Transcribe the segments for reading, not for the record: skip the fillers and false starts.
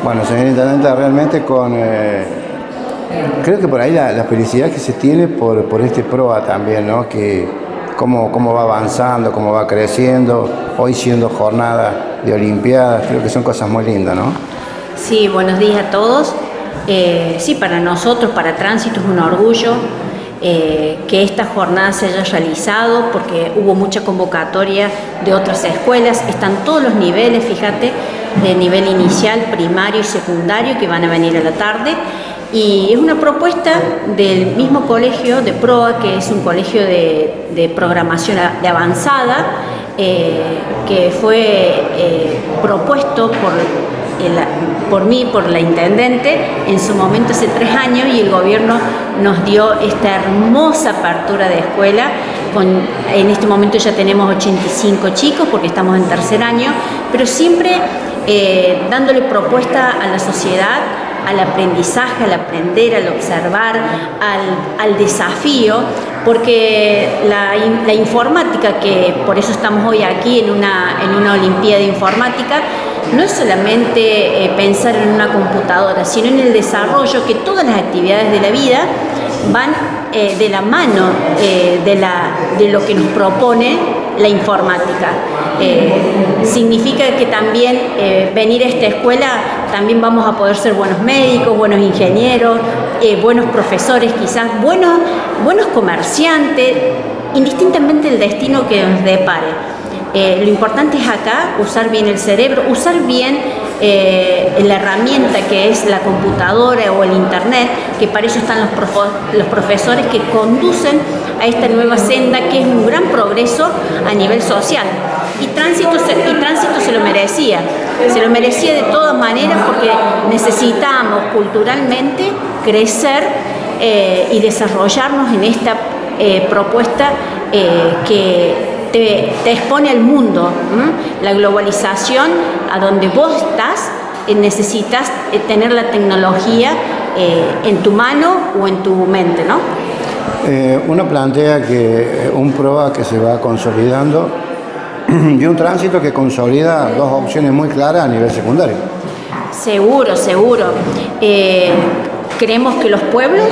Bueno, señor Intendente, realmente creo que por ahí la felicidad que se tiene por este PROA también, ¿no? Que cómo va avanzando, cómo va creciendo, hoy siendo jornada de Olimpiadas, creo que son cosas muy lindas, ¿no? Sí, buenos días a todos. Sí, para nosotros, para Tránsito, es un orgullo que esta jornada se haya realizado porque hubo mucha convocatoria de otras escuelas, están todos los niveles, fíjate, de nivel inicial, primario y secundario que van a venir a la tarde. Y es una propuesta del mismo colegio de PROA, que es un colegio de programación de avanzada, que fue propuesto por mí, por la intendente, en su momento hace 3 años, y el gobierno nos dio esta hermosa apertura de escuela. En este momento ya tenemos 85 chicos porque estamos en 3er año, pero siempre dándole propuesta a la sociedad, al aprendizaje, al aprender, al observar, al desafío, porque la informática, que por eso estamos hoy aquí en una Olimpiada de Informática, no es solamente pensar en una computadora, sino en el desarrollo, que todas las actividades de la vida van de la mano de lo que nos propone la informática. Significa que también venir a esta escuela también vamos a poder ser buenos médicos, buenos ingenieros, buenos profesores, quizás buenos comerciantes, indistintamente del destino que nos depare. Lo importante es acá usar bien el cerebro, usar bien la herramienta que es la computadora o el internet, que para eso están los profesores que conducen a esta nueva senda, que es un gran progreso a nivel social. Y Tránsito se lo merecía de todas maneras, porque necesitamos culturalmente crecer y desarrollarnos en esta propuesta que te expone al mundo. La globalización, a donde vos estás, necesitas tener la tecnología en tu mano o en tu mente, ¿no? Uno plantea que un PROA que se va consolidando y un Tránsito que consolida 2 opciones muy claras a nivel secundario. Seguro. Creemos que los pueblos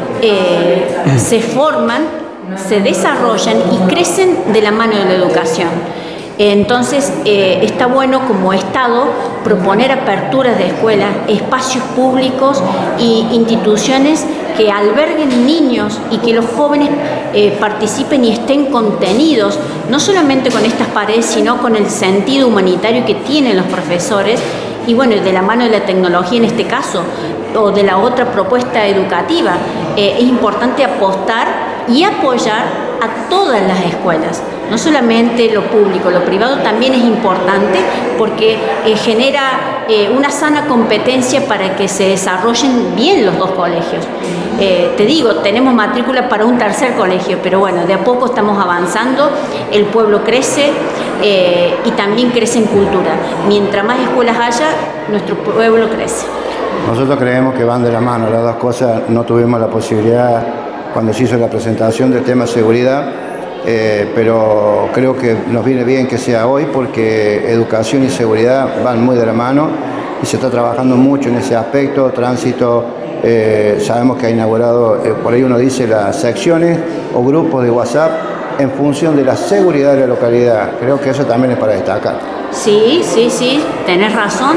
se forman, se desarrollan y crecen de la mano de la educación. Entonces está bueno como Estado proponer aperturas de escuelas, espacios públicos e instituciones que alberguen niños y que los jóvenes participen y estén contenidos, no solamente con estas paredes, sino con el sentido humanitario que tienen los profesores, y bueno, de la mano de la tecnología en este caso, o de la otra propuesta educativa. Es importante apostar y apoyar a todas las escuelas, no solamente lo público, lo privado también es importante, porque genera una sana competencia para que se desarrollen bien los 2 colegios. Te digo, tenemos matrícula para un 3er colegio, pero bueno, de a poco estamos avanzando, el pueblo crece y también crece en cultura. Mientras más escuelas haya, nuestro pueblo crece. Nosotros creemos que van de la mano las 2 cosas. No tuvimos la posibilidad cuando se hizo la presentación del tema seguridad, pero creo que nos viene bien que sea hoy, porque educación y seguridad van muy de la mano y se está trabajando mucho en ese aspecto. Tránsito, sabemos que ha inaugurado, por ahí uno dice, las secciones o grupos de WhatsApp en función de la seguridad de la localidad. Creo que eso también es para destacar. Sí, tenés razón.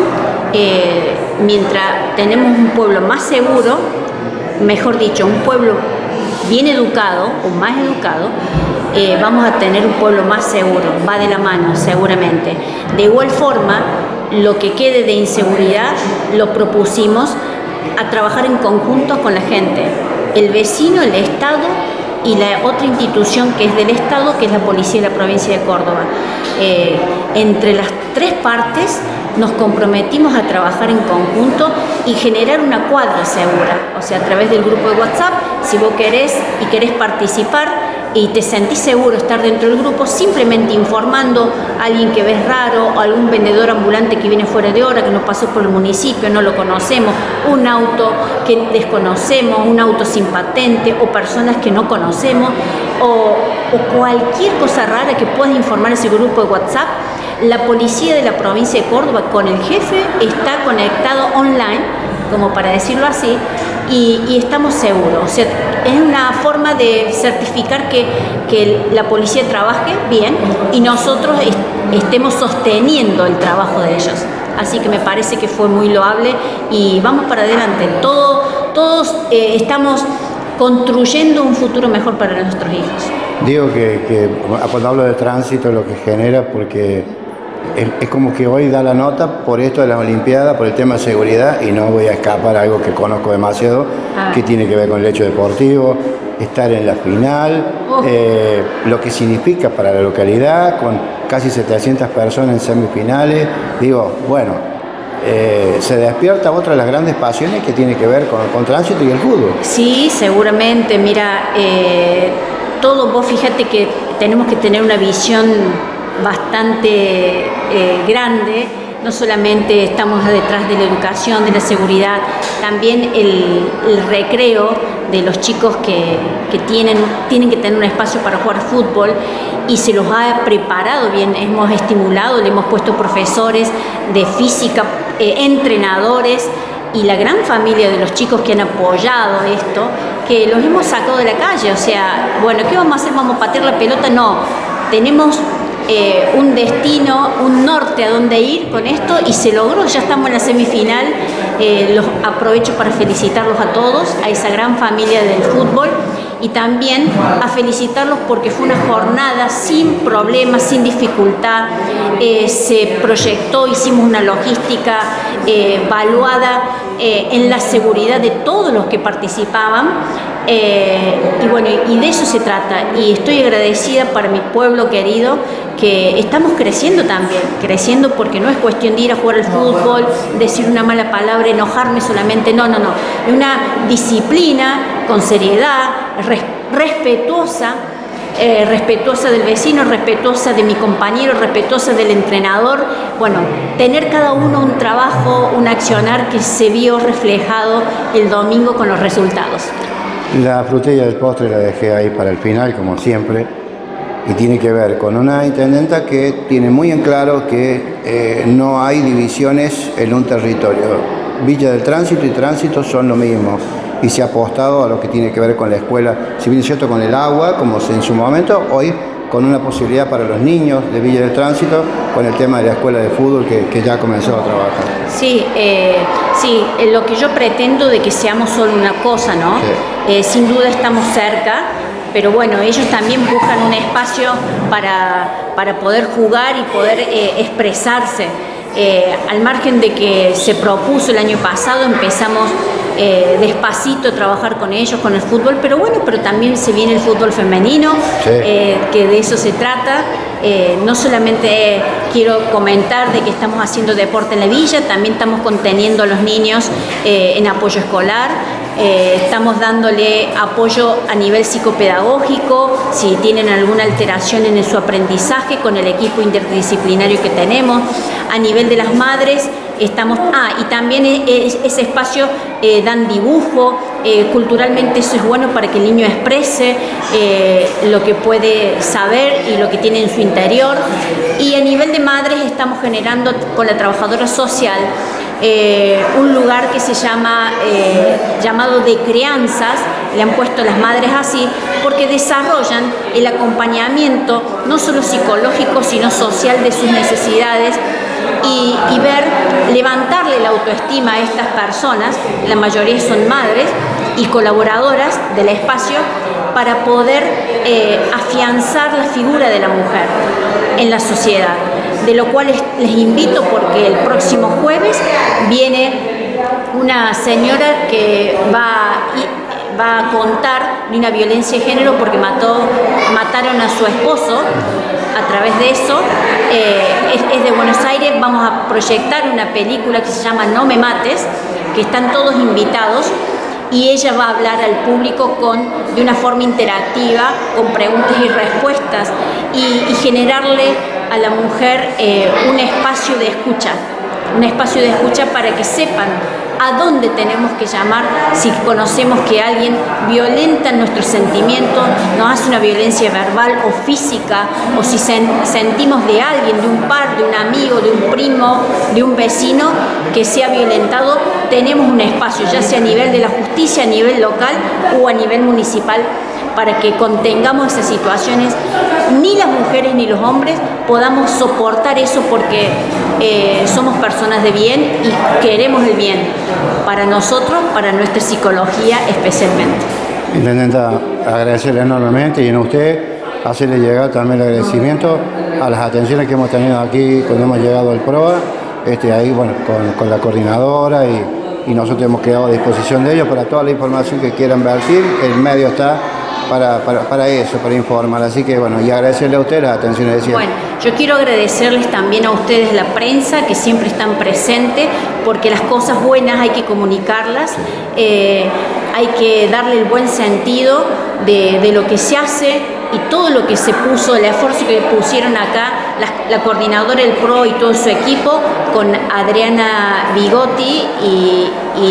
Mientras tenemos un pueblo más seguro, mejor dicho, un pueblo bien educado o más educado, vamos a tener un pueblo más seguro, va de la mano seguramente. De igual forma, lo que quede de inseguridad lo propusimos a trabajar en conjunto con la gente, el vecino, el Estado y la otra institución que es del Estado, que es la Policía de la Provincia de Córdoba. Entre las 3 partes nos comprometimos a trabajar en conjunto y generar una cuadra segura, o sea, a través del grupo de WhatsApp. Si vos querés participar y te sentís seguro estar dentro del grupo, simplemente informando a alguien que ves raro, o algún vendedor ambulante que viene fuera de hora, que nos pasó por el municipio, no lo conocemos, un auto que desconocemos, un auto sin patente, o personas que no conocemos, o cualquier cosa rara que puedas informar a ese grupo de WhatsApp, la policía de la provincia de Córdoba con el jefe está conectado online, como para decirlo así, y estamos seguros. O sea, es una forma de certificar que la policía trabaje bien y nosotros estemos sosteniendo el trabajo de ellos. Así que me parece que fue muy loable y vamos para adelante. Todos estamos construyendo un futuro mejor para nuestros hijos. Digo que cuando hablo de tránsito lo que genera, porque es como que hoy da la nota por esto de las Olimpiadas, por el tema de seguridad, y no voy a escapar a algo que conozco demasiado, que tiene que ver con el hecho deportivo, estar en la final, lo que significa para la localidad, con casi 700 personas en semifinales. Digo, bueno, se despierta otra de las grandes pasiones que tiene que ver con tránsito y el fútbol. Sí, seguramente. Mira, vos fíjate que tenemos que tener una visión bastante grande. No solamente estamos detrás de la educación, de la seguridad, también el recreo de los chicos que tienen que tener un espacio para jugar fútbol, y se los ha preparado bien, hemos estimulado, le hemos puesto profesores de física, entrenadores, y la gran familia de los chicos que han apoyado esto, que los hemos sacado de la calle. O sea, bueno, ¿qué vamos a hacer? ¿Vamos a patear la pelota? No, tenemos un destino, un norte a donde ir con esto, y se logró. Ya estamos en la semifinal. Los aprovecho para felicitarlos a todos, a esa gran familia del fútbol, y también a felicitarlos porque fue una jornada sin problemas, sin dificultad. Se proyectó, hicimos una logística evaluada en la seguridad de todos los que participaban. Y bueno, y de eso se trata, y estoy agradecida para mi pueblo querido, que estamos creciendo también, creciendo, porque no es cuestión de ir a jugar al fútbol, decir una mala palabra, enojarme solamente, no, es una disciplina con seriedad, respetuosa, respetuosa del vecino, respetuosa de mi compañero, respetuosa del entrenador. Bueno, tener cada uno un trabajo, un accionar que se vio reflejado el domingo con los resultados. La frutilla del postre la dejé ahí para el final, como siempre, y tiene que ver con una intendenta que tiene muy en claro que no hay divisiones en un territorio. Villa del Tránsito y Tránsito son lo mismo, y se ha apostado a lo que tiene que ver con la escuela, si bien es cierto con el agua, como en su momento, hoy con una posibilidad para los niños de Villa del Tránsito, con el tema de la escuela de fútbol que ya comenzó a trabajar. Sí, lo que yo pretendo de que seamos solo una cosa, ¿no? Sí. Sin duda estamos cerca, pero bueno, ellos también buscan un espacio para poder jugar y poder expresarse. Al margen de que se propuso el año pasado, empezamos despacito a trabajar con ellos, con el fútbol, pero también se viene el fútbol femenino, sí. Que de eso se trata. No solamente quiero comentar de que estamos haciendo deporte en la villa, también estamos conteniendo a los niños en apoyo escolar. Estamos dándole apoyo a nivel psicopedagógico, si tienen alguna alteración en su aprendizaje, con el equipo interdisciplinario que tenemos. A nivel de las madres, estamos... y también ese espacio dan dibujo, culturalmente eso es bueno para que el niño exprese lo que puede saber y lo que tiene en su interior. Y a nivel de madres estamos generando con la trabajadora social un lugar que se llama llamado de crianzas, le han puesto las madres así, porque desarrollan el acompañamiento no solo psicológico sino social de sus necesidades, y levantarle la autoestima a estas personas. La mayoría son madres y colaboradoras del espacio, para poder afianzar la figura de la mujer en la sociedad, de lo cual les invito, porque el próximo jueves viene una señora que va a contar de una violencia de género, porque mataron a su esposo. A través de eso, es de Buenos Aires. Vamos a proyectar una película que se llama No me mates, que están todos invitados, y ella va a hablar al público de una forma interactiva, con preguntas y respuestas, y generarle a la mujer un espacio de escucha para que sepan a dónde tenemos que llamar si conocemos que alguien violenta nuestros sentimientos, nos hace una violencia verbal o física, o si sentimos de alguien, de un par, de un amigo, de un primo, de un vecino que sea violentado, tenemos un espacio, ya sea a nivel de la justicia, a nivel local o a nivel municipal, para que contengamos esas situaciones, ni las mujeres ni los hombres podamos soportar eso, porque somos personas de bien y queremos el bien para nosotros, para nuestra psicología especialmente. Intendenta, agradecerle enormemente y en usted hacerle llegar también el agradecimiento a las atenciones que hemos tenido aquí cuando hemos llegado al PROA, ahí bueno, con la coordinadora y nosotros hemos quedado a disposición de ellos para toda la información que quieran vertir. El medio está para eso, para informar. Así que bueno, y agradecerle a ustedes las atenciones de siempre. Bueno, yo quiero agradecerles también a ustedes, la prensa, que siempre están presentes, porque las cosas buenas hay que comunicarlas, hay que darle el buen sentido de lo que se hace y todo lo que se puso, el esfuerzo que pusieron acá la coordinadora del PRO y todo su equipo, con Adriana Bigotti y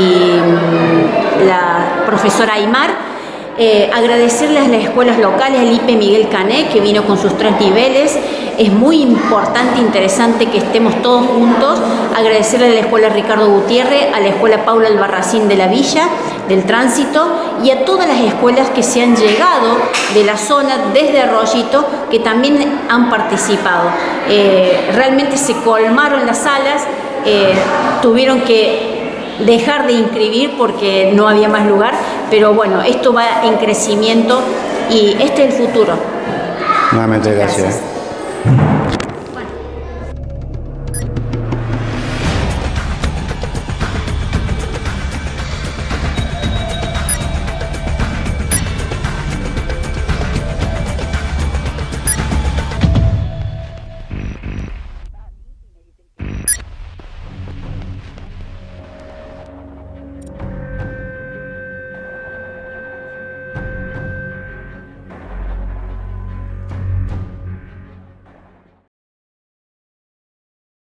la profesora Aymar. Agradecerles a las escuelas locales, el IPE Miguel Cané, que vino con sus 3 niveles. Es muy importante, interesante que estemos todos juntos. Agradecerle a la escuela Ricardo Gutiérrez, a la escuela Paula Albarracín de la Villa, del Tránsito, y a todas las escuelas que se han llegado de la zona desde Arroyito, que también han participado. Realmente se colmaron las salas, tuvieron que dejar de inscribir porque no había más lugar, pero bueno, esto va en crecimiento y este es el futuro. Nuevamente gracias.